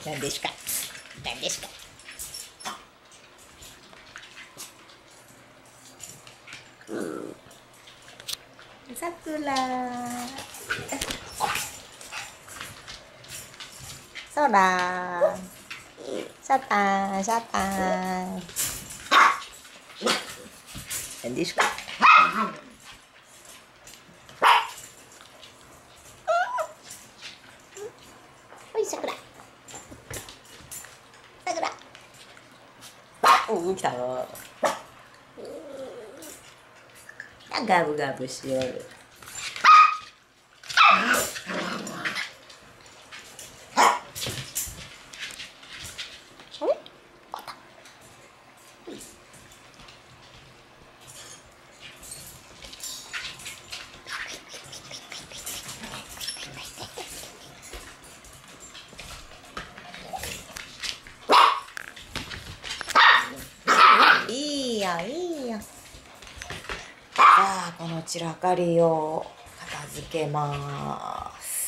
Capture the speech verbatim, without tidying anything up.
何ですか何ですか。さくらそらシャタンシャタン。何ですか。おいさくらさくら。おお来た。ガブガブしよる。いいよいいよ。さあこの散らかりを片付けます。